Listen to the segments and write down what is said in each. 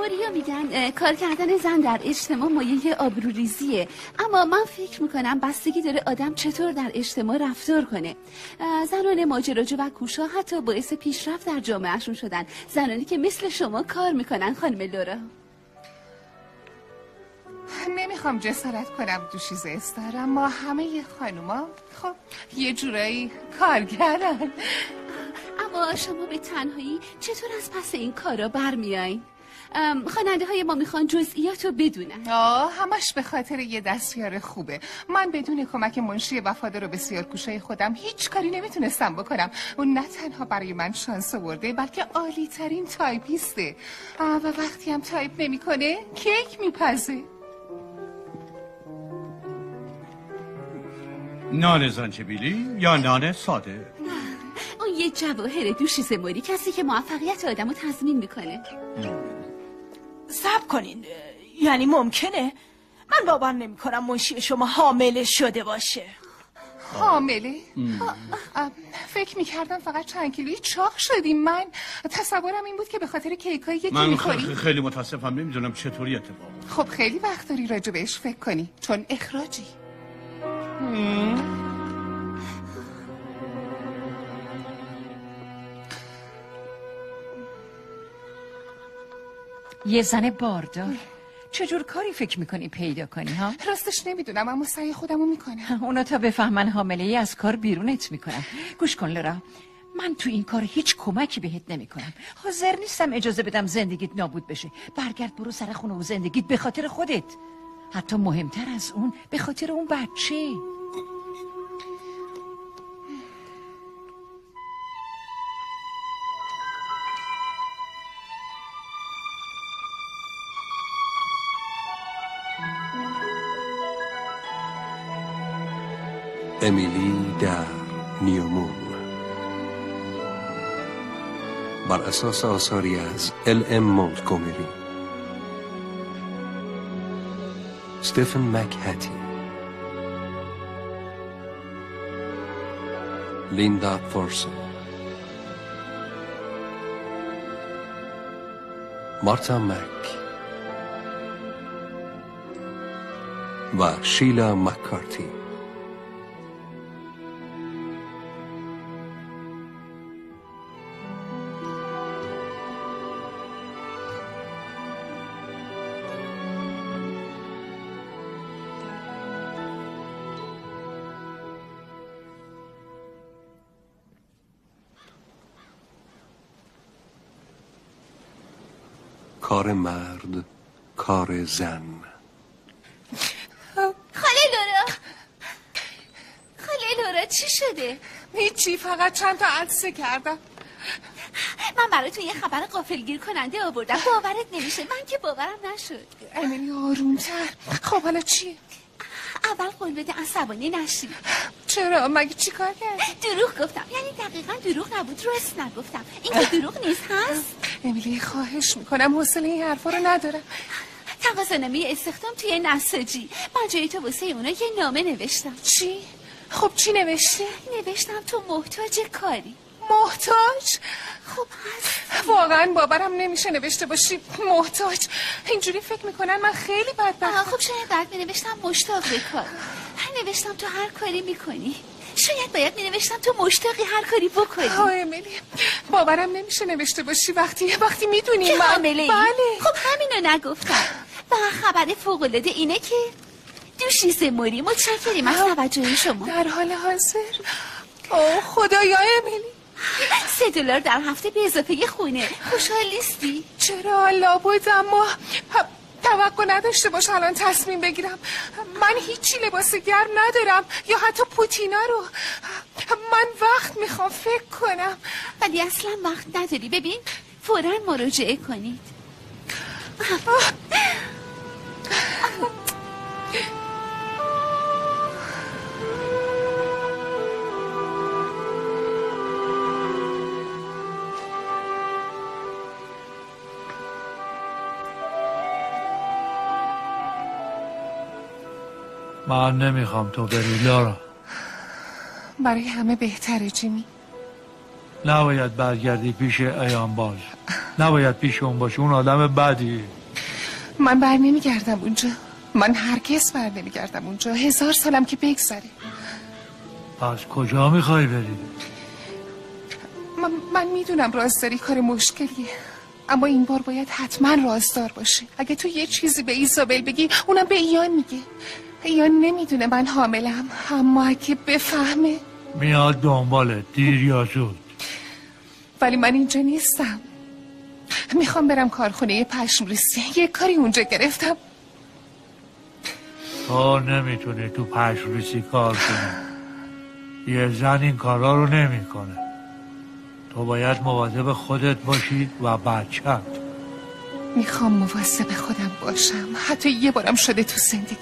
موریا میگن کار کردن زن در اجتماع مایه آبروریزیه، اما من فکر میکنم بستگی داره آدم چطور در اجتماع رفتار کنه. زنان ماجراجو و کوشا حتی باعث پیشرفت در جامعهشون شدن، زنانی که مثل شما کار میکنن. خانم لورا، نمیخوام جسارت کنم دوشیزه استار، اما همه خانوما خب یه جورایی کارگرن. اما شما به تنهایی چطور از پس این کارا برمیایین؟ خواننده های ما میخوان جزئیاتو بدونن. همش به خاطر یه دستیار خوبه. من بدون کمک منشی وفادار و بسیار کوشای خودم هیچ کاری نمیتونستم بکنم. اون نه تنها برای من شانس آورده، بلکه عالی ترین تایپیسته و وقتی هم تایپ نمیکنه کیک میپزه. نان زنجبیلی یا نان ساده؟ اون یه جواهر دوشیزه موری، کسی که موفقیت آدمو تضمین میکنه. صبر کنین، یعنی ممکنه؟ من باور نمی کنم منشی شما حامله شده باشه. حامله؟ فکر میکردم فقط چند کیلویی چاق شدیم. من تصورم این بود که به خاطر کیکایی که میخوریم. من خیلی متاسفم، نمیدونم چطوری اتفاق. خب خیلی وقت داری راجع بهش فکر کنی، چون اخراجی. یه زن باردار چجور کاری فکر میکنی پیدا کنی ها؟ راستش نمیدونم، اما سعی خودمو میکنم. اونا تا بفهمن حامله ای از کار بیرونت میکنن. گوش کن لورا، من تو این کار هیچ کمکی بهت نمیکنم. حاضر نیستم اجازه بدم زندگیت نابود بشه. برگرد برو سر خونه و زندگیت به خاطر خودت، حتی مهمتر از اون به خاطر اون بچه. امیلی در نیومون بر اساس آثاری از ال ام مونتگومری، استفن مکهتی، لیندا فورسون، مارتا مک و شیلا مکارتی. کار مرد، کار زن. خاله لورا چی شده؟ هیچی، فقط چند تا عدسه کردم. من برای تو یه خبر غافلگیر کننده آوردم، باورت نمیشه. من که باورم نشد. امیلی آرومتر. خب حالا چی؟ اول قول بده عصبانی نشی. چرا؟ مگه چی کار کردی؟ دروغ گفتم، یعنی دقیقا دروغ نبود، راست نگفتم. این که دروغ نیست هست؟ امیلی خواهش میکنم، حوصله این حرفا رو ندارم. تقاضانامه استخدام توی نساجی، من جای تو واسه اونا یه نامه نوشتم. چی؟ خب چی نوشتی؟ نوشتم تو محتاج کاری. محتاج؟ خب هست. واقعا باورم نمیشه نوشته باشی محتاج. اینجوری فکر میکنن من خیلی بدبختم. خب شاید بعد نوشتم مشتاق به کار. نوشتم تو هر کاری میکنی. شاید باید نوشتم تو مشتاقی هر کاری بکنی. امیلی باورم نمیشه نوشته باشی وقتی میدونی که من حامله ای. بله. خب همینو نگفتم. و خبر فوق العاده اینه که دوشیزه موری، متشکریم از توجه شما. در حال حاضر خدایا امیلی $3 در هفته به اضافه یه خونه. خوشحال نیستی؟ چرا؟ لابد، اما توقع نداشته باش الان تصمیم بگیرم. من هیچی لباس گرم ندارم یا حتی پوتینا رو. من وقت میخوام فکر کنم. ولی اصلا وقت نداری. ببین فوراً مراجعه کنید. من نمیخوام تو بری لورا. برای همه بهتره جیمی. نباید برگردی پیش ایان باز. نباید پیش اون باشه، اون آدم بدی. من بر نمیگردم اونجا، من هرگز بر نمیگردم اونجا، 1000 سالم که بگذره. پس کجا میخوای بری؟ من میدونم رازداری کار مشکلیه، اما این بار باید حتما رازدار باشه. اگه تو یه چیزی به ایزابل بگی اونم به ایان میگه. ایان نمیدونه من حاملم، اما اگه بفهمه میاد دنباله، دیر یا زود. ولی من اینجا نیستم، میخوام برم کارخونه پشمریزی، یه کاری اونجا گرفتم. تو نمیتونی تو پشمریزی کار کنی، یه زن این کارا رو نمیکنه. تو باید مواظب خودت باشی و بچه‌ت. میخوام مواظب خودم باشم، حتی یه بارم شده تو زندگی.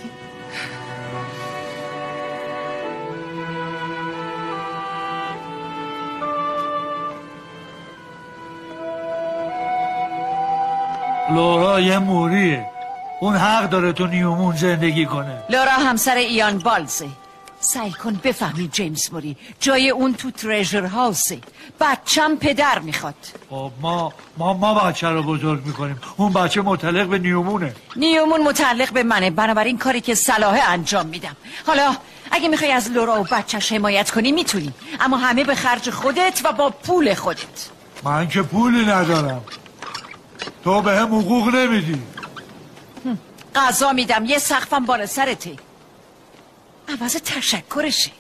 لورا یه موریه، اون حق داره تو نیومون زندگی کنه. لورا همسر ایان بالزه. سعی کن بفهمی جیمز موری جای اون تو تریژر هاوسه. بچم پدر میخواد. خب ما بچه رو بزرگ میکنیم، اون بچه متعلق به نیومونه. نیومون متعلق به منه، بنابراین کاری که صلاحه انجام میدم. حالا اگه میخوای از لورا و بچهش حمایت کنی میتونی، اما همه به خرج خودت و با پول خودت. من که پولی ندارم، تو به هم حقوق نمیدی. غذا میدم، یه سقفم بالا سرته، عوض تشکرشه.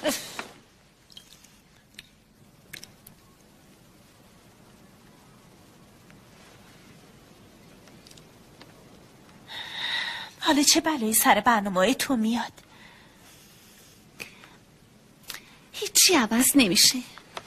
حالا چه بلایی سر برنامه تو میاد؟ هیچی عوض نمیشه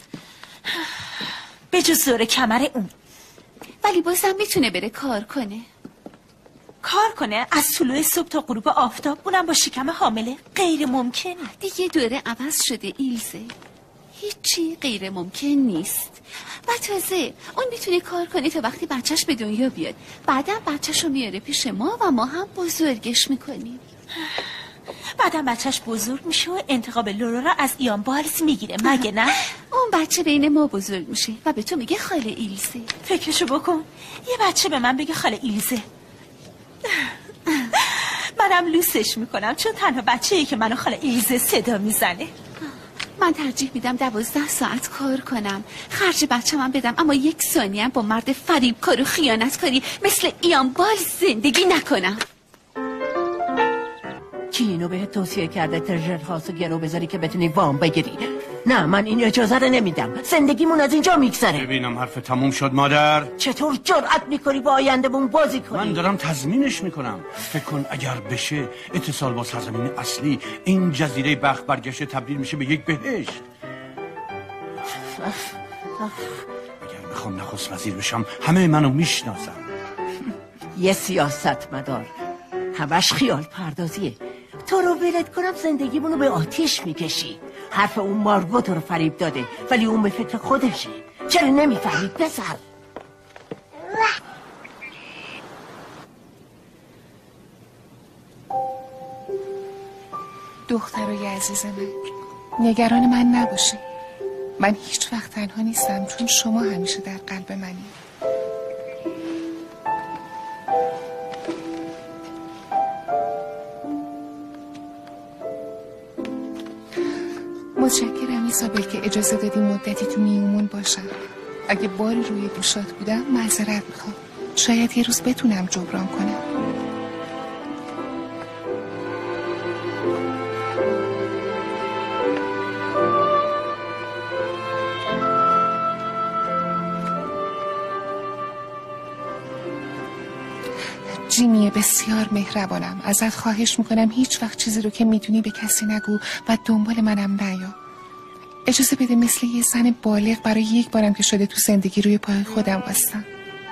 به جز زور کمر اون. ولی بازم میتونه بره کار کنه. کار کنه از طلوع صبح تا غروب آفتاب، اونم با شکم حامله؟ غیر ممکنه. دیگه دوره عوض شده ایلزه، هیچی غیر ممکن نیست. و تازه اون میتونه کار کنه تا وقتی بچهش به دنیا بیاد، بعدم بچهش رو میاره پیش ما و ما هم بزرگش میکنیم. بعدم بچهش بزرگ میشه و انتقام لورا را از ایان بالز میگیره، مگه نه؟ اون بچه بین ما بزرگ میشه و به تو میگه خاله ایلزه. فکرشو بکن، یه بچه به من بگه خاله ایلزه. منم لوسش میکنم، چون تنها بچه‌ای که منو خاله ایلزه صدا میزنه. من ترجیح میدم 12 ساعت کار کنم، خرج بچه من بدم، اما 1 ثانیه با مرد فریبکار و خیانتکاری مثل ایان بالز زندگی نکنم. کی اینو بهت توصیه کرده ترژر هاوس گرو بذاری که بتونی وام بگیری؟ نه، من این اجازه رو نمیدم. زندگیمون از اینجا میگذره. ببینم حرف تموم شد مادر. چطور جرأت میکنی با آینده‌مون بازی کنی؟ من دارم تضمینش میکنم. فکر کن اگر بشه اتصال با سرزمین اصلی، این جزیره بخت برگشته تبدیل میشه به یک بهشت. اگر میخوام نخست وزیر بشم همه منو میشناسم. یه سیاست مدار، همش خیال پردازیه. تو رو ولت کنم زندگیمونو به آتیش میکشی. حرف اون مارگو تو رو فریب داده، ولی اون به فکر خودشه. چرا نمیفهمی پسر؟ دخترای عزیز من، نگران من نباشی. من هیچ وقت تنها نیستم، چون شما همیشه در قلب منی. متشکرم ایزابل که اجازه دادی مدتی تو نیومون باشم. اگه باری روی دوشات بودم معذرت میخوام. شاید یه روز بتونم جبران کنم. جیمی بسیار مهربانم، ازت خواهش میکنم هیچ وقت چیزی رو که میدونی به کسی نگو و دنبال منم نیا. اجازه بده مثل یه زن بالغ برای 1 بارم که شده تو زندگی روی پای خودم بستم.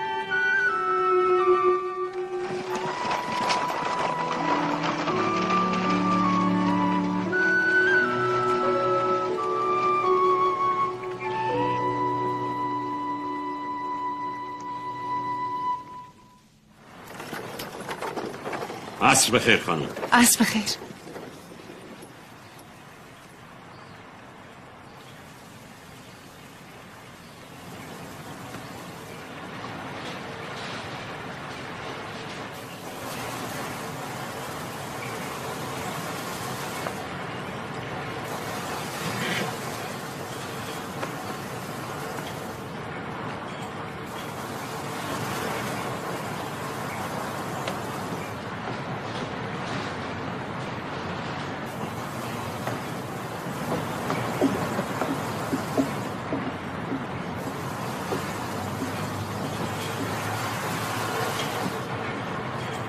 عصر بخیر خانم. عصر بخیر.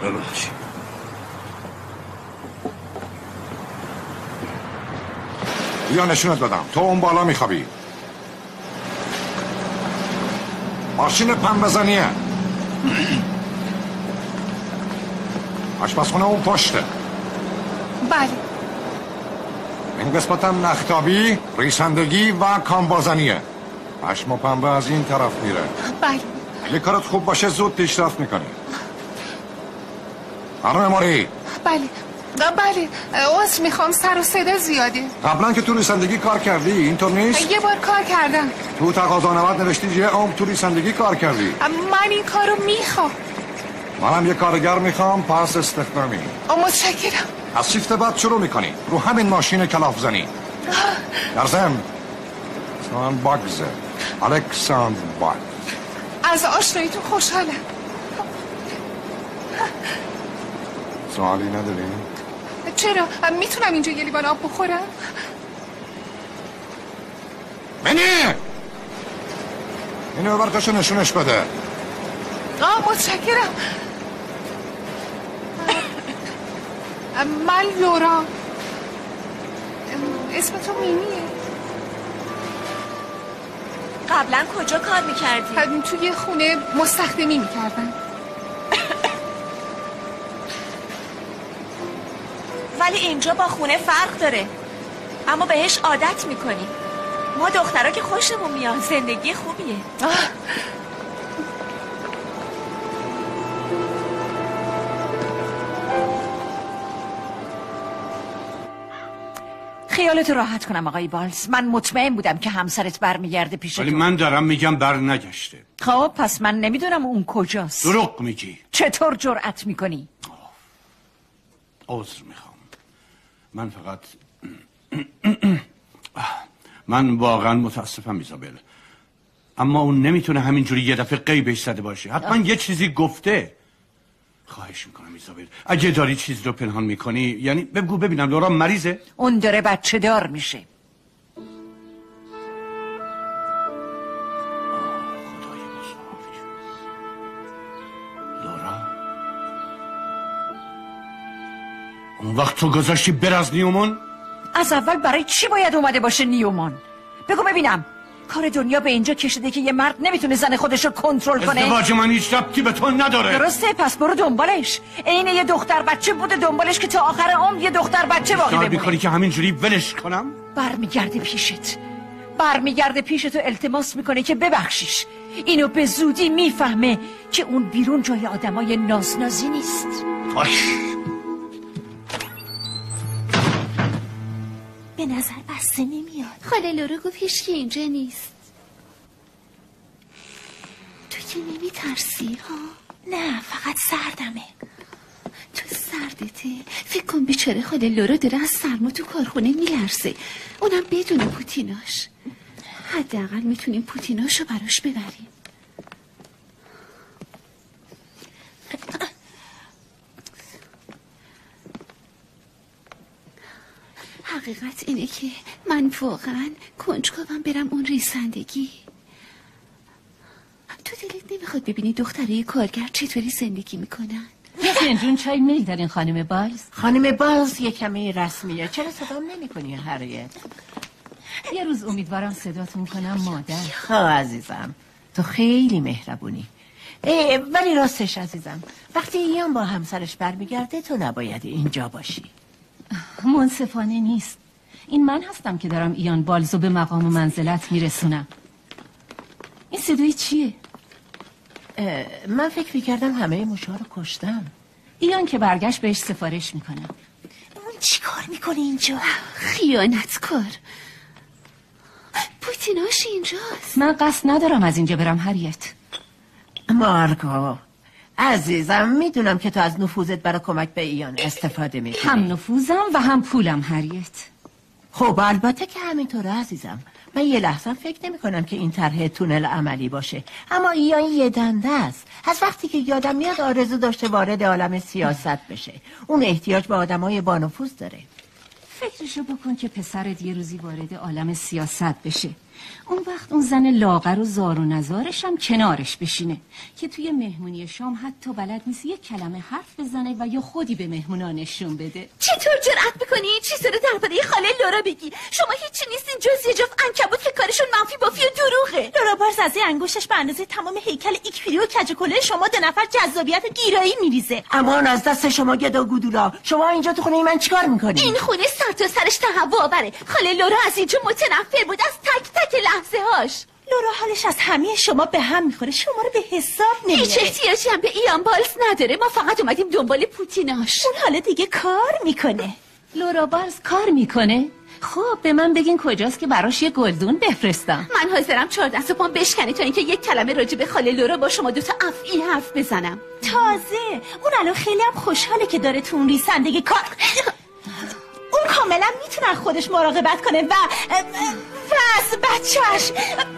ببخشید. یا نشونت بدم، تو اون بالا میخوابی. ماشین پنبه‌زنیه. آشپزخونه اون پشته. بله. این قسمت هم نختابی، ریسندگی و کامبازنیه. پشم و پنبه از این طرف میره. بله. اگه کارت خوب باشه زود پیشرفت میکنی. خانم ماری. بله. بله. عذر میخوام، سر و صدا زیاده. قبلا که تو ریسندگی کار کردی اینطور نیست؟ یه بار کار کردم. تو تقاضانامه‌ت نوشتی یه عمر تو ریسندگی کار کردی. من این کارو میخوام. منم یه کارگر میخوام، پس استخدامی. متشکرم. از شیفت بعد شروع میکنی رو همین ماشین کلاف زنی. در ضمن ساند باگزه الکساندر باگ. از آشناییتون خوشحالم. سوالی نداری؟ چرا؟ میتونم اینجا یه لیوان آب بخورم؟ منی! اینو برکاشو نشونش بده. متشکرم. من لورا. اسم تو مینیه. قبلا کجا کار میکردی؟ توی خونه مستخدمی میکردم. ولی اینجا با خونه فرق داره، اما بهش عادت میکنی. ما دخترها که خوشمون میاد، زندگی خوبیه. خیالت راحت کنم آقای بالز، من مطمئن بودم که همسرت برمیگرده پیش تو. ولی من دارم میگم بر نگشته. خب پس من نمیدونم اون کجاست. دروغ میگی. چطور جرأت میکنی؟ عذر میخوام. من فقط من واقعا متاسفم ایزابل، اما اون نمیتونه همینجوری یه دفعه غیبش زده باشه. حتما یه چیزی گفته. خواهش میکنم ایزابل، اگه داری چیز رو پنهان میکنی، یعنی بگو ببینم لورا مریضه؟ اون داره بچه دار میشه. خدای بزرگ. لورا اون وقت تو گذاشتی بر از نیومون؟ از اول برای چی باید اومده باشه نیومون؟ بگو ببینم. کار دنیا به اینجا کشیده که یه مرد نمیتونه زن خودش رو کنترل کنه. ازدواج من هیچ ربطی به تو نداره. درسته، پس برو دنبالش. عین یه دختر بچه بوده دنبالش که تا آخر عمر یه دختر بچه باقی بمونه. میکنی که همینجوری ولش کنم؟ برمیگرده پیشت و التماس میکنه که ببخشیش. اینو به زودی میفهمه که اون بیرون جای آدمای نازنازی نیست. به نظر بسته نمیاد. خاله لورا گفت هیچکی اینجا نیست. تو که نمیترسی ها؟ نه، فقط سردمه. تو سردته؟ فکر کن بیچاره خاله لورا داره از سرما تو کارخونه میلرزه، اونم بدون پوتیناش. حداقل میتونیم پوتیناشو براش ببریم. حقیقت اینه که من واقعا کنجکاوم برم اون ریسندگی. تو دلت نمیخواد ببینی دخترای کارگر چطوری زندگی میکنن؟ یه فنجون چای میدارین خانم بالز؟ خانم بالز یه کمی رسمیه. چرا صدام نمی‌کنی هریت؟ یه روز امیدوارم صداتون کنم مادر. خواه عزیزم، تو خیلی مهربونی. ولی راستش عزیزم، وقتی ایان با همسرش برمیگرده تو نباید اینجا باشی. منصفانه نیست. این من هستم که دارم ایان بالزو به مقام و منزلت میرسونم. این صدای چیه؟ من فکر میکردم همه موشا رو کشتم. ایان که برگشت بهش سفارش میکنم. اون چی کار میکنه اینجا؟ خیانتکار. پوتیناش اینجاست. من قصد ندارم از اینجا برم هریت. مارگو عزیزم، میدونم که تو از نفوذت برای کمک به ایان استفاده میکنی. هم نفوذم و هم پولم هریت. خب البته که همینطوره عزیزم. من یه لحظه فکر نمی کنم که این طرح تونل عملی باشه، اما ایان یه دنده است. از وقتی که یادم میاد آرزو داشته وارد عالم سیاست بشه. اون احتیاج به آدمای با نفوذ داره. فکرشو بکن که پسرت یه روزی وارد عالم سیاست بشه. اون وقت اون زن لاغر و زار و نزارش هم کنارش بشینه که توی مهمونی شام حتی بلد نیست یک کلمه حرف بزنه و یا خودی به مهمونا نشون بده. چطور جرأت میکنی این چیزا رو درباره خاله لورا بگی؟ شما هیچی نیستین جز یه جفت عنکبوت که کارشون منفی بافی و دروغه. لورا بارز از این انگشتش به اندازه تمام هیکل ایکفیری و کجکله شما 2 نفر جذابیت گیرایی میریزه. امان از دست شما گدا گودولا. شما اینجا تو خونه من چیکار میکنی؟ این خونه سر تا سرش تهوع آوره. خاله لورا از اینجا متنفر بود، از تک تک لحظه هاش. لورا حالش از همه شما به هم میخوره، شما رو به حساب نمیاره. هیچ احتیاجی هم به ایان بالز نداره. ما فقط اومدیم دنبال پوتیناش. اون حالا دیگه کار میکنه. لورا بالز کار میکنه؟ خب به من بگین کجاست که براش یه گلدون بفرستم. من حاضرم 14 صبح بشکنی تا اینکه یک کلمه راجع به خاله لورا با شما 2 تا افعی حرف بزنم. تازه اون الان خیلی هم خوشحاله که داره تو اون ریسندگی کار. اون کاملا میتونه خودش مراقبت کنه و از بچهش.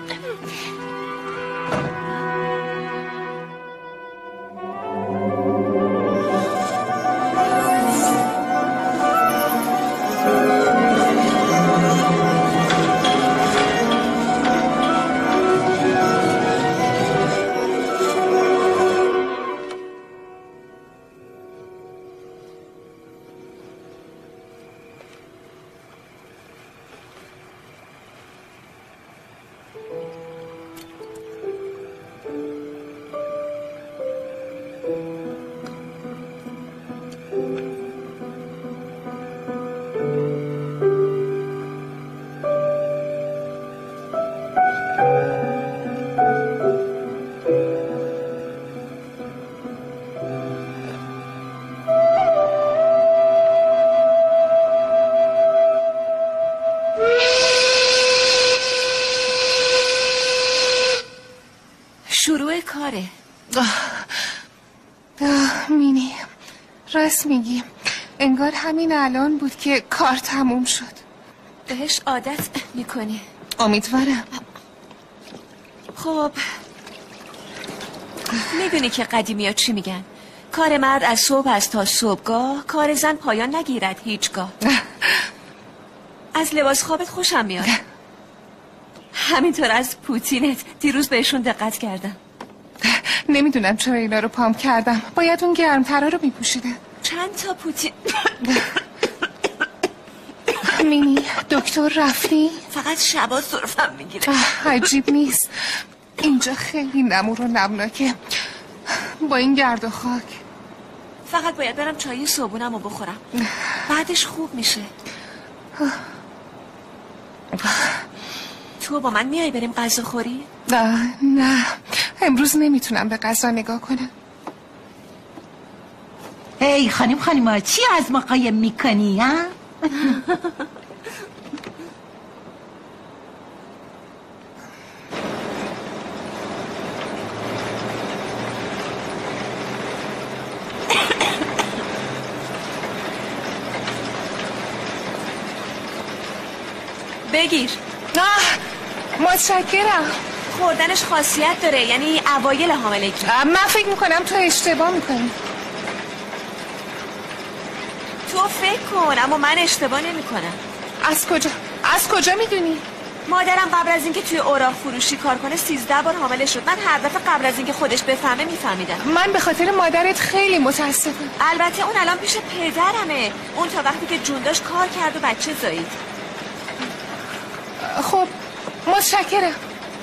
شروع کاره. مینی راست میگی، انگار همین الان بود که کار تموم شد. بهش عادت میکنی؟ امیدوارم. خب میدونی که قدیمی ها چی میگن؟ کار مرد از صبح است تا صبحگاه، کار زن پایان نگیرد هیچگاه. از لباس خوابت خوشم میاد. همینطور از پوتینت. دیروز بهشون دقت کردم. نمیدونم چرا اینا رو پام کردم. باید اون گرمترا رو میپوشیدم. چند تا پوتین. مینی دکتر رفتی؟ فقط شبا سرفم میگیره. عجیب نیست، اینجا خیلی نمور و نمناکه با این گرد و خاک. فقط باید برم چای صبحونم رو بخورم، بعدش خوب میشه. تو با من میای بریم غذا خوری؟ نه امروز نمیتونم به غذا نگاه کنم. هی خانم چی از ما قایم میکنی ها؟ بگیر. متشکرم. خوردنش خاصیت داره، یعنی اوایل حاملگی. من فکر میکنم تو اشتباه میکنی. تو فکر کن، اما من اشتباه نمیکنم. از کجا میدونی؟ مادرم قبل از اینکه توی اوراق فروشی کار کنه 13 بار حامله شد. من هر دفعه قبل از اینکه خودش بفهمه میفهمیدم. من به خاطر مادرت خیلی متاسفم. البته اون الان پیش پدرمه. اون تا وقتی که جون داشت کار کرد و بچه زایید. خب متشکرم.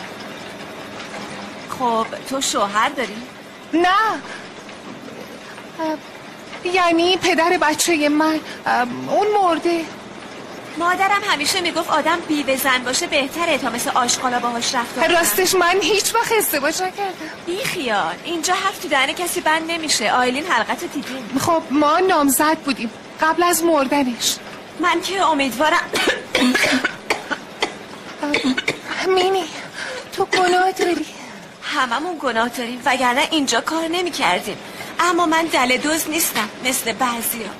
خب تو شوهر داری؟ نه، یعنی پدر بچه من اون مرده. مادرم همیشه میگفت آدم بیوه زن باشه بهتره تا مثل آشغالا باهاش رفتار کنه. راستش من هیچ وقت ازدواج نکردم. بی خیال، اینجا حرف تو دهن کسی بند نمیشه. آیلین حلقت دیدیم. خب ما نامزد بودیم قبل از مردنش. من که امیدوارم. مینی تو گناه داری. هممون گناه داریم، وگرنه اینجا کار نمی کردیم. اما من دل دوز نیستم مثل بعضیا.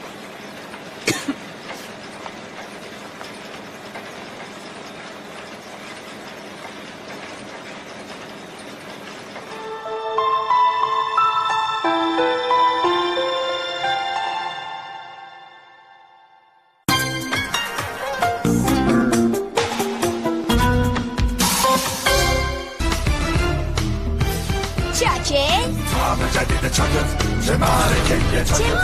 چاکت طعم جدید چاکت چه معرکه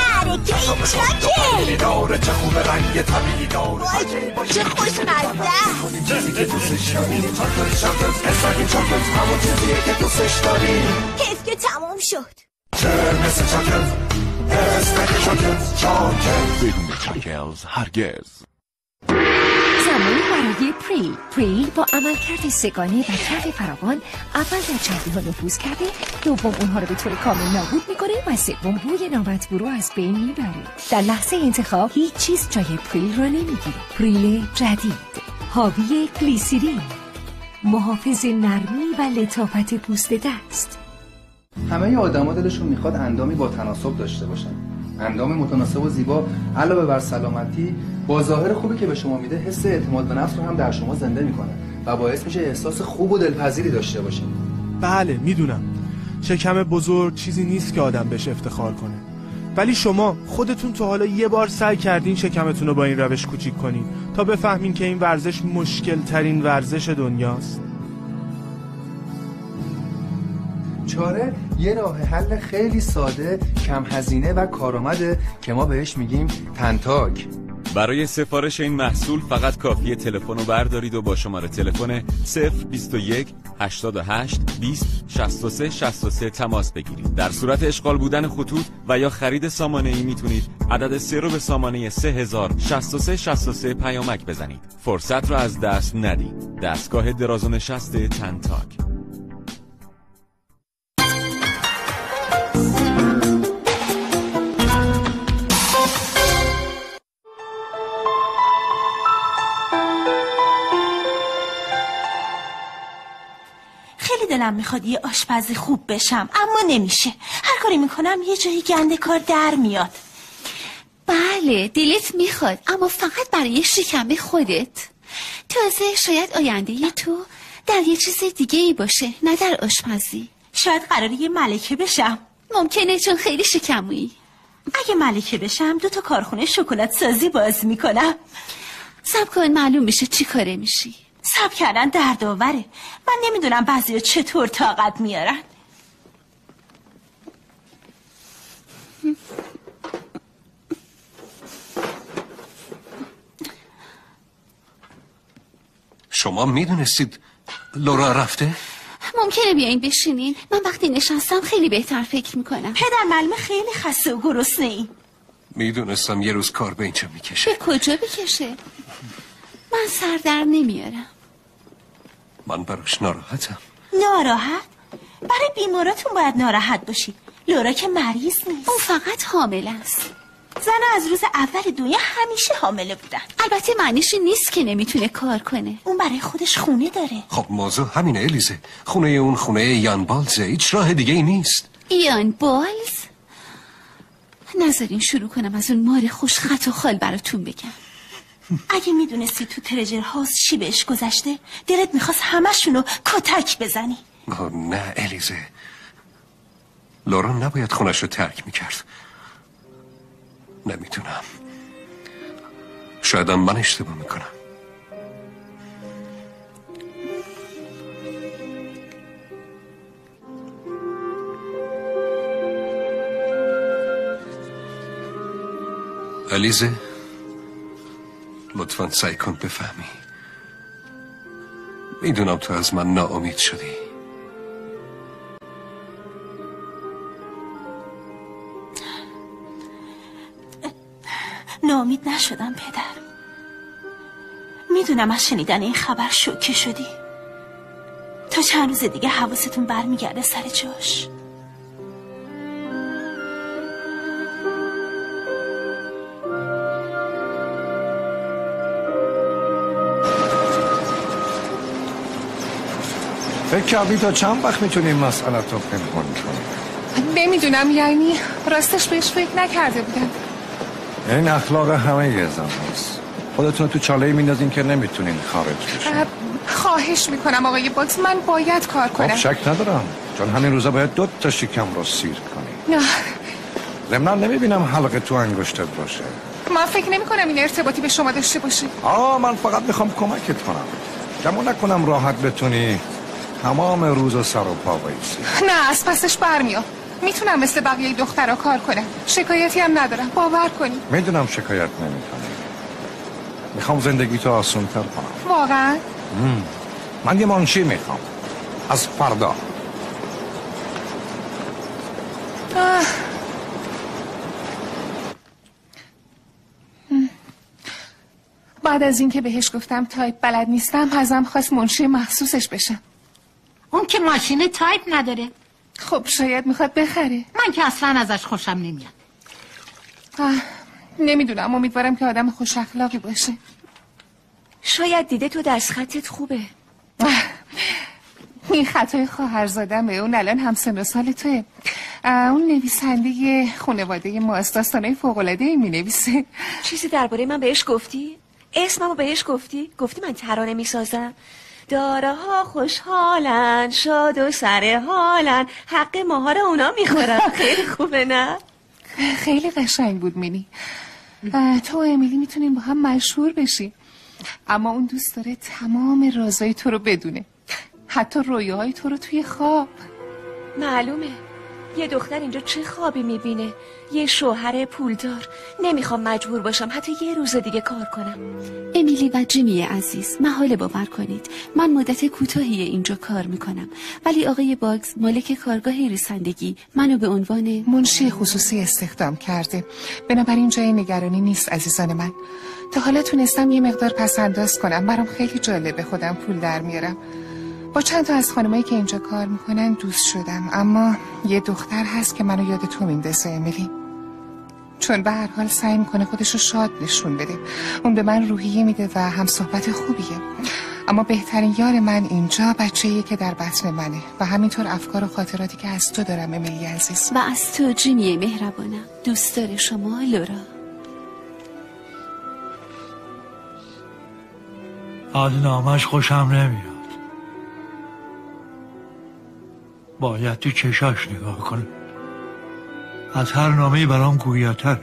چاکت داره چه خوب رنگ طبیعی داره چه خوشمزه چیزی که دوستش داری چاکت اسمکی چاکت همون چیزیه که دوستش داری حیف که تموم شد چه مثل چاکت اسمکی چاکت بدون چاکلز هرگز. زمانی برای پریل با عملکرد سگانه و کف فراوان اول در چربی‌ها نفوذ کرده، دوم اونها رو به طور کامل نابود میکنه و سوم بوی نامطبوع رو از بین میبره. در لحظه انتخاب هیچ چیز جای پریل رو نمیگیره. پریل جدید حاوی گلیسرین، محافظ نرمی و لطافت پوست دست. همه آدما دلشون میخواد اندامی با تناسب داشته باشن. اندام متناسب و زیبا علاوه بر سلامتی با ظاهر خوبی که به شما میده حس اعتماد به نفس رو هم در شما زنده میکنه و باعث میشه احساس خوب و دلپذیری داشته باشین. بله میدونم شکم بزرگ چیزی نیست که آدم بهش افتخار کنه، ولی شما خودتون تو حالا یه بار سعی کردین شکمتون رو با این روش کوچیک کنین تا بفهمین که این ورزش مشکل ترین ورزش دنیاست؟ چاره یه راه حل خیلی ساده، کم هزینه و کارآمده که ما بهش میگیم تنتاک. برای سفارش این محصول فقط کافیه تلفن رو بردارید و با شماره تلفن 021 88 20 63 63 تماس بگیرید. در صورت اشغال بودن خطوط و یا خرید سامانه‌ای میتونید عدد 3 رو به سامانه 3063 63 پیامک بزنید. فرصت رو از دست ندید. دستگاه دراز و نشست تنتاک. دلم میخواد یه آشپز خوب بشم اما نمیشه. هر کاری میکنم یه جایی گنده کار در میاد. بله دلت میخواد اما فقط برای شکم خودت. تازه شاید آینده تو در یه چیز دیگه ای باشه نه در آشپزی. شاید قراره یه ملکه بشم. ممکنه چون خیلی شکمویی. اگه ملکه بشم 2 کارخونه شکلات سازی باز میکنم. صبر کن معلوم میشه چی کاره میشی. صبر کردن دردآوره. من نمیدونم بعضیا چطور طاقت میارن. شما میدونستید لورا رفته؟ ممکنه بیاین بشینین. من وقتی نشستم خیلی بهتر فکر میکنم. پدر معلومه خیلی خسته و گرسنه ای. میدونستم یه روز کار به اینجا میکشه. به کجا بکشه؟ من سر در نمیارم. من براش ناراحتم. ناراحت؟ برای بیماراتون باید ناراحت باشید. لورا که مریض نیست. اون فقط حامل است. زن از روز اول دنیا همیشه حامله بودن. البته معنیش نیست که نمیتونه کار کنه. اون برای خودش خونه داره. خب موضوع همینه الیزه. خونه اون خونه یان بالزه. هیچ راه دیگه ای نیست. یان بالز؟ نذارین شروع کنم از اون مار خوش خط و خال براتون بگم. اگه میدونستی تو ترجر هاوس چی بهش گذشته دلت میخواست همشونو کتک بزنی. نه الیزه، لورا نباید خونش رو ترک میکرد. نمیتونم. شایدم من اشتباه میکنم. الیزه لطفاً سعی کن بفهمی. میدونم تو از من ناامید شدی. ناامید نشدم پدر. میدونم از شنیدن این خبر شوکه شدی. تا چند روز دیگه حواستون برمیگرده سر جاش. فکر کردی تا چند وقت میتونیم مسئله تو پنهان کنیم؟ نمیدونم، یعنی راستش بهش فکر نکرده بودم. این اخلاق همه یه زن هست. خودتون تو چاله‌ای میندازین که نمیتونین خارج بشین. خواهش میکنم آقای باکس، من باید کار کنم. خب شک ندارم، چون همین روزا باید 2 تا شکم رو سیر کنی. ضمناً نمیبینم حلقه تو انگشتت باشه. من فکر نمیکنم این ارتباطی به شما داشته باشه. من فقط میخوام کمکت کنم. گمون نکنم راحت بتونی تمام روز سر و پا بایستی. نه از پسش برمیام. میتونم مثل بقیه دخترها کار کنم. شکایتی هم ندارم، باور کنی. میدونم شکایت نمیکنی. میخوام زندگی تو آسان تر کنم. واقعا؟ من یه منشی میخوام از فردا. بعد از این که بهش گفتم تایپ بلد نیستم ازم خواست منشی مخصوصش بشم. اون که ماشین تایپ نداره. خب شاید میخواد بخره. من که اصلا ازش خوشم نمیاد. نمیدونم، امیدوارم که آدم خوش اخلاقی باشه. شاید دیده تو دستخطت خوبه. این خطای خواهرزادمه. اون الان همسن و سال توه. اون نویسنده خانواده ماست، داستانای فوق‌العاده‌ای مینویسه. چیزی درباره من بهش گفتی؟ اسممو بهش گفتی؟ گفتی من ترانه میسازم؟ داره ها خوشحالن، شاد و سر حالن، حق ماها رو اونا میخورن. خیلی خوبه نه؟ خیلی قشنگ بود مینی. تو و امیلی میتونین با هم مشهور بشی، اما اون دوست داره تمام رازای تو رو بدونه، حتی رویاهای تو رو توی خواب. معلومه. یه دختر اینجا چه خوابی میبینه؟ یه شوهر پولدار. نمیخوام مجبور باشم حتی یه روز دیگه کار کنم. امیلی و جیمی عزیز، محاله باور کنید من مدت کوتاهی اینجا کار میکنم، ولی آقای باگز مالک کارگاه ریسندگی منو به عنوان منشی خصوصی استخدام کرده. بنابراین جای نگرانی نیست عزیزان من. تا حالا تونستم یه مقدار پسنداز کنم. برام خیلی جالبه، خودم پول در میارم. با چند تا از خانمایی که اینجا کار میکنن دوست شدم، اما یه دختر هست که منو یاد تو میندازه امیلی. چون به هر حال سعی میکنه خودشو شاد نشون بده. اون به من روحیه میده و هم صحبت خوبیه، اما بهترین یار من اینجا بچه‌ایه که در بطن منه و همینطور افکار و خاطراتی که از تو دارم امیلی عزیز. و از تو جیمی مهربانم. دوستدار شما لورا. از نامش خوشم نمیاد. باید تو چشاش نگاه کنه. از هر نامه‌ای برام گویاتر.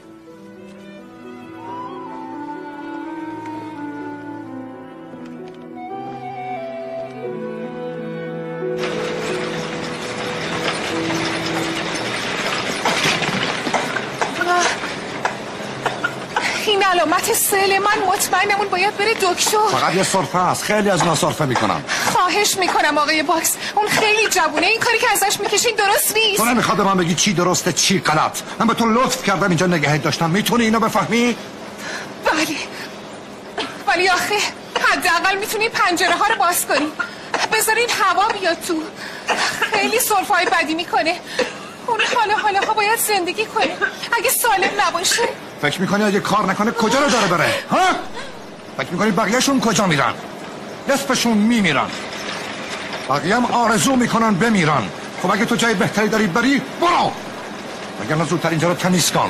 این علامت سیل. من مطمئنم اون باید بره دکتر. فقط یه سرفه هست، خیلی از اینا سرفه میکنم. خواهش میکنم آقای باکس، اون خیلی جوونه. این کاری که ازش میکشین درست نیست. تو نمیخواد من بگی چی درسته چی غلط. من به تو لطف کردم اینجا نگهت داشتم. میتونی اینو بفهمی؟ بله، ولی آخه حداقل میتونی پنجره ها رو باز کنی، بذارین هوا بیاد تو. خیلی سرفه‌های بدی میکنه. اون حالا ها باید زندگی کنه. اگه سالم نباشه. فکر میکنی اگه کار نکنه کجا رو داره بره؟ ها؟ فکر میکنی بقیهشون کجا میرن؟ نصفشون میمیرن، بقیه هم آرزو میکنن بمیرن. خب اگه تو جای بهتری داری بری برو، اگر نه زودتر اینجا رو تمیز کن.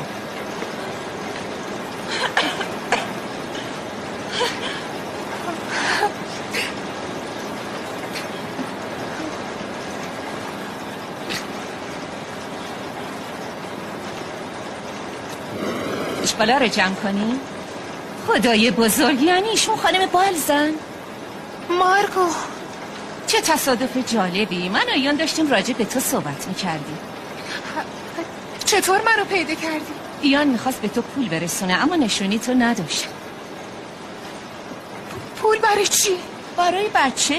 اشکالا رو جمع کنی؟ خدای بزرگ، یعنی ایشون خانم بالزن؟ مارگو، چه تصادف جالبی. من و ایان داشتیم راجع به تو صحبت میکردیم. چطور منو پیدا کردی؟ ایان میخواست به تو پول برسونه اما نشونی تو نداشت. پول برای چی؟ برای بچه.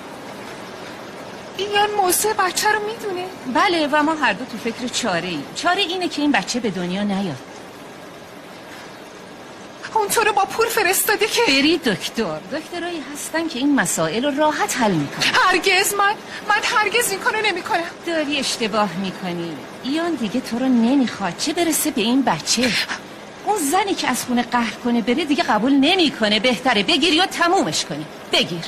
ایان موضوع بچه رو میدونه؟ بله، و ما هر دو تو فکر چاره ایم. چاره اینه که این بچه به دنیا نیاد. اون تو رو با پول فرستاده که بری دکتر. دکترایی هستن که این مسائل رو راحت حل میکنن. هرگز من هرگز این کارو نمیکنم. داری اشتباه میکنی. ایان دیگه تو رو نمیخواد، چه برسه به این بچه. اون زنی که از خونه قهر کنه بره دیگه قبول نمیکنه. بهتره بگیری و تمومش کنی. بگیر.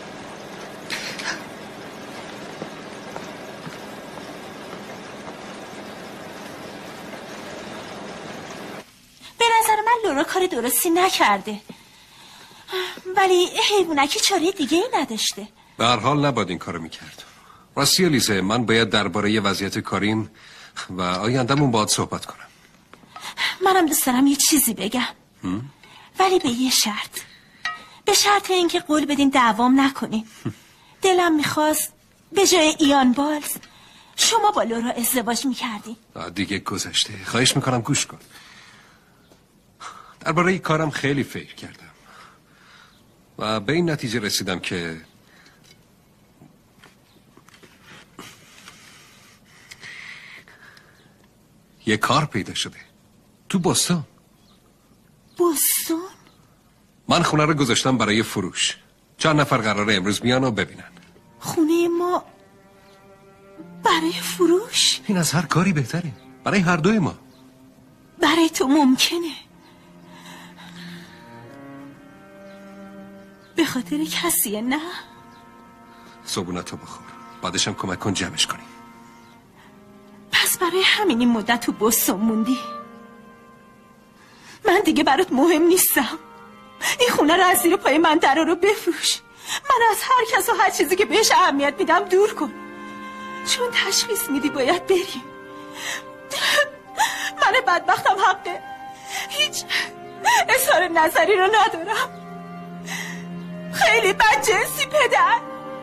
به نظر من لورا کار درستی نکرده، ولی حیوانکی چاره دیگه ای نداشته. به هر حال نباید این کارو میکرد. راستی الیزه، من باید درباره وضعیت کاریم و آینده‌مون باهات صحبت کنم. منم دوست دارم یه چیزی بگم، ولی به یه شرط. به شرط اینکه قول بدین دعوام نکنین. دلم میخواست به جای ایان بالز شما با لورا ازدواج میکردی. دیگه گذشته. خواهش میکنم گوش کن. درباره این کارم خیلی فکر کردم و به این نتیجه رسیدم که یه کار پیدا شده تو بوستون. بوستون؟ من خونه رو گذاشتم برای فروش. چند نفر قراره امروز بیان و ببینن. خونه ما برای فروش؟ این از هر کاری بهتره برای هر دوی ما. برای تو ممکنه، به خاطر کسیه نه؟ صبونتو بخور، بعدشم کمک کن جمعش کنیم. پس برای همین این مدت تو بوستون موندی؟ من دیگه برات مهم نیستم. این خونه رو از زیر پای من درا رو بفروش. من از هر کس و هر چیزی که بهش اهمیت میدم دور کن، چون تشخیص میدی باید بریم. من بدبختم حقه هیچ اظهار نظری رو ندارم. خیلی بدجنسی پدر.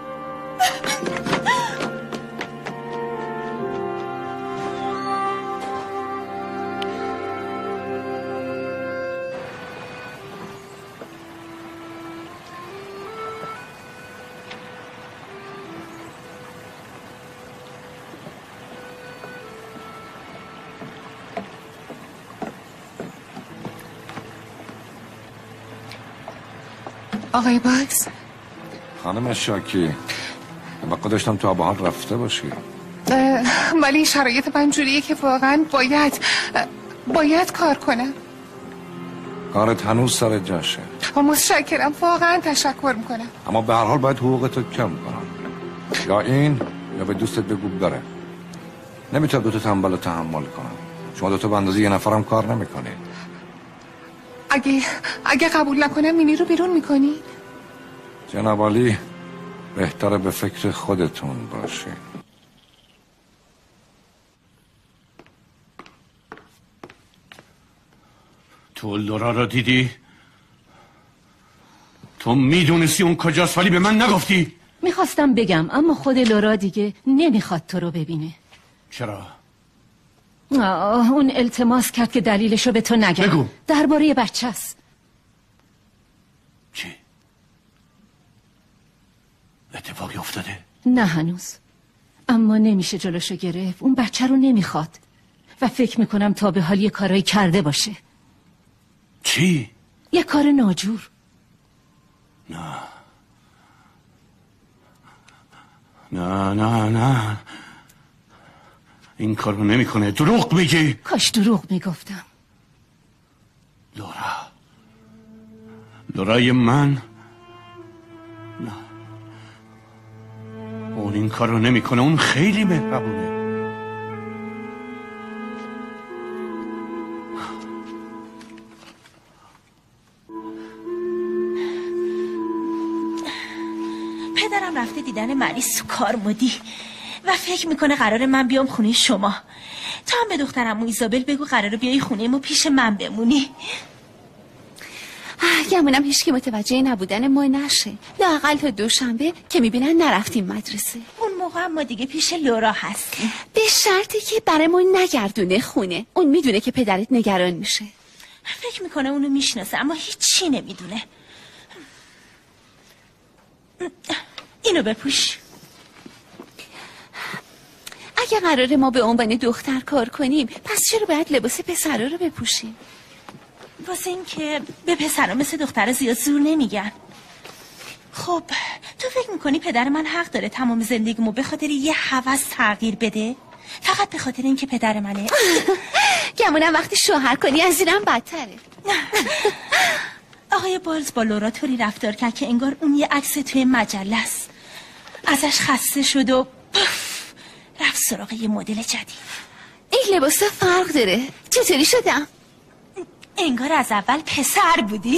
آقای باکس. خانم شاکی وقت داشتم تو آبهار رفته باشی، ولی شرایط من جوریه که واقعا باید کار کنم. کارت هنوز سر جاشه. متشکرم، واقعا تشکر میکنم. اما به هر حال باید حقوقتو کم کنم. یا این یا به دوستت بگو بره. نمیتونم دوتا تنبل تحمل کنم. شما دوتا به اندازه یه نفرم کار نمیکنی. اگه قبول نکنم مینی رو بیرون میکنی؟ جناب عالی بهتره به فکر خودتون باشی. تو لورا رو دیدی؟ تو میدونستی اون کجاست ولی به من نگفتی؟ میخواستم بگم اما خود لورا دیگه نمیخواد تو رو ببینه. چرا؟ اون التماس کرد که دلیلشو به تو نگم. بگو. درباره بچه است. چی؟ اتفاقی افتاده؟ نه هنوز، اما نمیشه جلوشو گرفت. اون بچه رو نمیخواد و فکر میکنم تا به حال یه کارایی کرده باشه. چی؟ یه کار ناجور. نه این کارو نمیکنه. دروغ میگی. کاش دروغ میگفتم. لورای من نه، اون این کارو نمیکنه. اون خیلی مهربونه. پدرم رفته دیدن مریض تو کارمودی و فکر میکنه قراره من بیام خونه شما. تا هم به دخترم ایزابل بگو قراره بیای خونه ما پیش من بمونی. گمونم هیچ که متوجه نبودن ما نشه. لااقل تا دوشنبه که میبینن نرفتیم مدرسه. اون موقع ما دیگه پیش لورا هستیم. به شرطی که برامون نگردونه خونه. اون میدونه که پدرت نگران میشه. فکر میکنه اونو میشناسه اما هیچی نمیدونه. اینو بپوش. اگه قراره ما به عنوان دختر کار کنیم پس چرا باید لباس پسرا رو بپوشیم؟ واسه این که به پسرا مثل دخترها زیاد زور نمیگن. خب تو فکر میکنی پدر من حق داره تمام زندگیمو به خاطر یه هوس تغییر بده؟ فقط به خاطر این که پدر منه؟ گمونم وقتی شوهر کنی از اینم بدتره. آقای بالز با لورا طوری رفتار کرد که انگار اون یه عکس توی مجله است. ازش خسته شد و رفت سراغ یه مدل جدید. این لباس فرق داره. چطوری شدم؟ انگار از اول پسر بودی.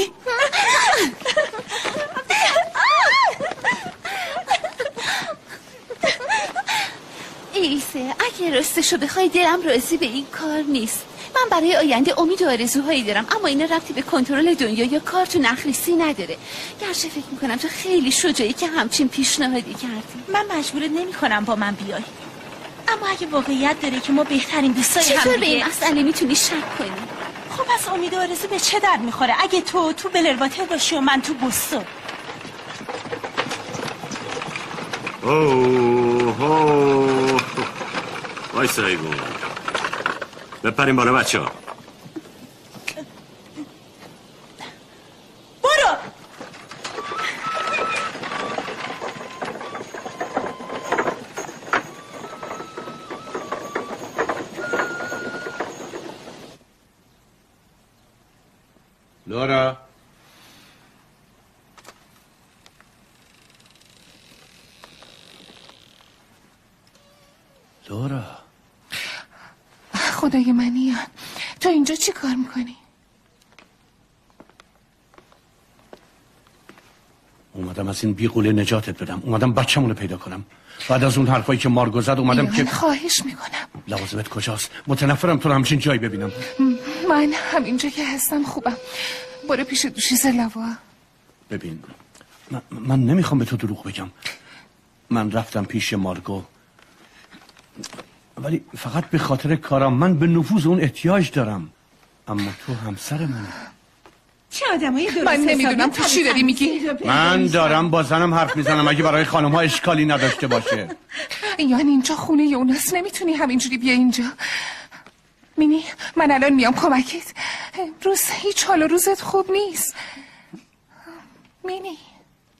ایسه اگه راستشو بخوای دلم راضی به این کار نیست. من برای آینده امید و آرزوهایی دارم، اما اینا ربطی به کنترل دنیا یا کار تو نخلیسی نداره. گرچه فکر میکنم تو خیلی شجاعی که همچین پیشنهادی کردی. من مجبورت نمیکنم با من بیای، اما اگه واقعیت داره که ما بهترین دوستای هم چطور به این مسئله میتونی شک کنی؟ خب پس امید و آرزو به چه درد میخوره اگه تو بلرواتر باشی و من تو بوستون؟ اوه وایسا ایگون، بپریم بالا بچه ها. برو. لورا لورا خدای من ایان، تو اینجا چی کار میکنی؟ اومدم از این بیغوله نجاتت بدم، اومدم بچه‌مونو پیدا کنم. بعد از اون حرفایی که مارگو زد اومدم که خواهش میکنم. لوازمت کجاست؟ متنفرم تو رو همچین جایی ببینم. من همینجا که هستم خوبم. برو پیش دوشیز لوا. ببین من نمیخوام به تو دروغ بگم. من رفتم پیش مارگو، ولی فقط به خاطر کارم. من به نفوذ اون احتیاج دارم، اما تو همسر منی. چه آدمایی درست؟ من نمیدونم تو چی داری میگی. من دارم با زنم حرف میزنم، اگه برای خانم ها اشکالی نداشته باشه. یعنی اینجا خونه یونس، نمیتونی همینجوری بیا اینجا. مینی من الان میام کمکت. امروز هیچ حال و روزت خوب نیست. مینی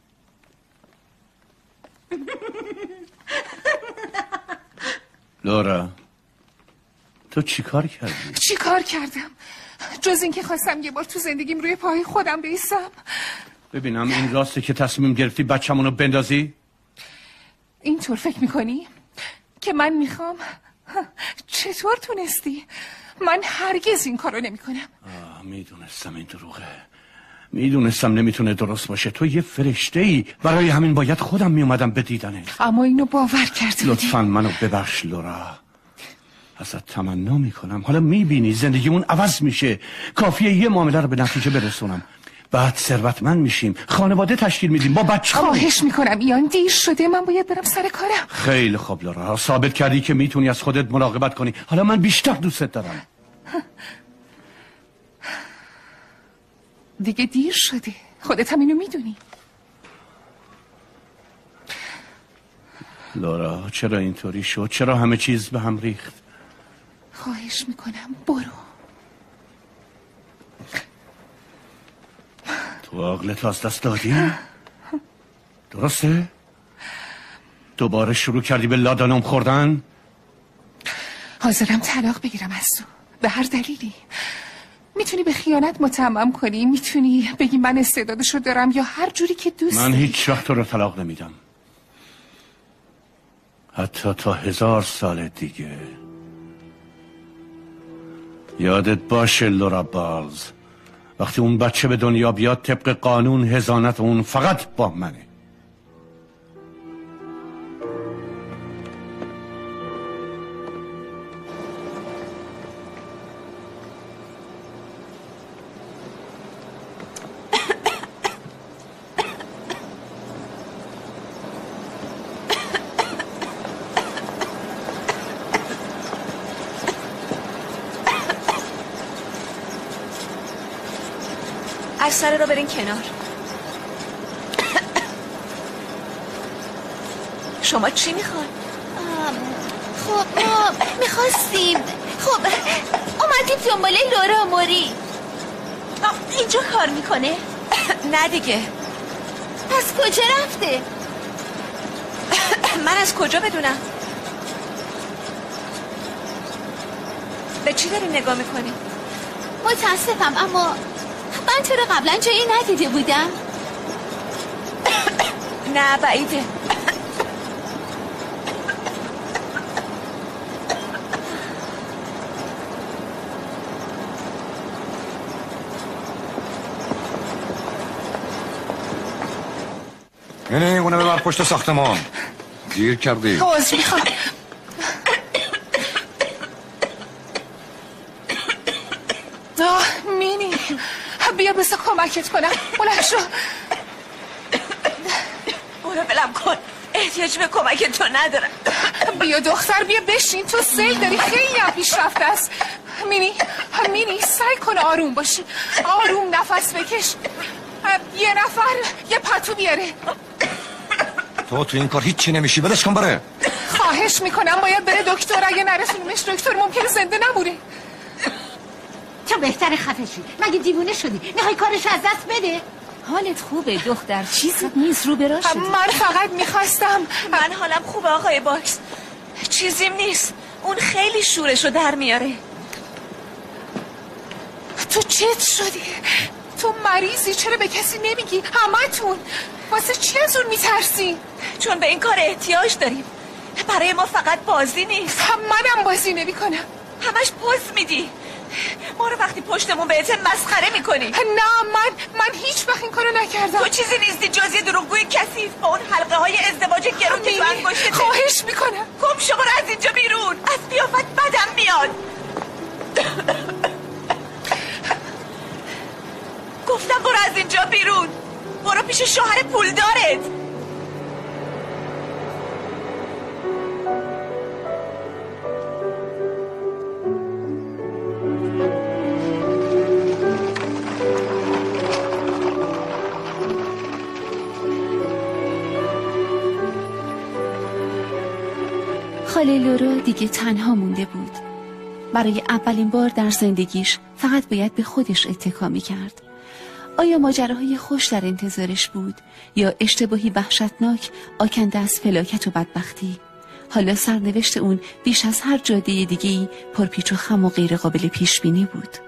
لورا تو چی کار کردی؟ چی کار کردم؟ جز اینکه خواستم یه بار تو زندگیم روی پای خودم بیستم. ببینم این راسته که تصمیم گرفتی بچه‌مونو بندازی؟ اینطور فکر میکنی؟ که من میخوام؟ چطور تونستی؟ من هرگز این کارو نمیکنم. میدونستم این دروغه، میدونستم نمیتونه درست باشه. تو یه فرشته‌ای، برای همین باید خودم میومدم به دیدنت. اما اینو باور کردی. لطفاً منو ببخش لورا، ازت تمنا میکنم. حالا میبینی زندگیمون عوض میشه، کافیه یه معامله رو به نتیجه برسونم، بعد ثروتمند میشیم، خانواده تشکیل میدیم با بچه‌ها. خواهش میکنم ایان، دیر شده، من باید برم سر کارم. خیلی خوب لورا، ثابت کردی که میتونی از خودت مراقبت کنی. حالا من بیشتر دوستت دارم. دیگه دیر شده، خودت هم اینو میدونی. لورا چرا اینطوری شد؟ چرا همه چیز به هم ریخت؟ خواهش میکنم برو. تو عقلت از دست دادی؟ درسته؟ دوباره شروع کردی به لادانم خوردن؟ حاضرم طلاق بگیرم از تو، به هر دلیلی. میتونی به خیانت متمم کنی، میتونی بگی من استعدادشو دارم، یا هر جوری که دوست من هیچ وقت تو رو طلاق نمیدم، حتی تا 1000 سال دیگه. یادت باشه لورا بالز، وقتی اون بچه به دنیا بیاد طبق قانون حضانت اون فقط با منه. از سر رو برین کنار. شما چی میخوان؟ خب ما میخواستیم، خب اومدیم دنبال لورا موری. اینجا کار میکنه؟ نه دیگه. پس کجا رفته؟ من از کجا بدونم؟ به چی داری نگاه میکنی؟ متاسفم اما من تو رو قبلا جایی ندیده بودم. نه بعیده. یعنی اونه ببر پشت ساختمان. گیر کردی. عذر میخوام. بیا بسا کمکت کنم. بلند شو. برو بلم کن، احتیاج به کمک تو ندارم. بیا دختر بیا بشین، تو سیل داری، خیلی هم پیشرفته است. مینی سعی کن آروم باشی، آروم نفس بکش. یه نفر یه پتو بیاره. تو این کار هیچی نمیشی، بدش کن بره. خواهش میکنم باید بره دکتر، اگه نرسونیمش دکتر ممکنه زنده نمونه. تو بهتر خفه شی، مگه دیوونه شدی؟ میخوای کارش از دست بده؟ حالت خوبه دختر؟ چیزی نیست، رو برا شدی؟ من فقط میخواستم. من حالم خوبه آقای باکس، چیزیم نیست. اون خیلی شورشو در میاره. تو چت شدی؟ تو مریضی؟ چرا به کسی نمیگی؟ همتون واسه چی از اون میترسی؟ چون به این کار احتیاج داریم. برای ما فقط بازی نیست. منم بازی نمی کنم. همش پوز میدی. ما رو وقتی پشتمون بهت مسخره میکنی. نه من هیچ وقت این کارو نکردم. تو چیزی نیستی جز یه دروغگوی کثیف با اون حلقه های ازدواج گرون که تو انگشتته. خواهش میکنم گم شو، برو از اینجا بیرون. از قیافت بدم میاد. گفتم برو از اینجا بیرون. برو پیش شوهر پولدارت. خاله لورا دیگه تنها مونده بود. برای اولین بار در زندگیش فقط باید به خودش اتکا می‌کرد. آیا ماجراهای خوش در انتظارش بود یا اشتباهی وحشتناک آکنده از فلاکت و بدبختی؟ حالا سرنوشت اون بیش از هر جاده دیگه‌ای پرپیچ و خم و غیر قابل پیش بینی بود.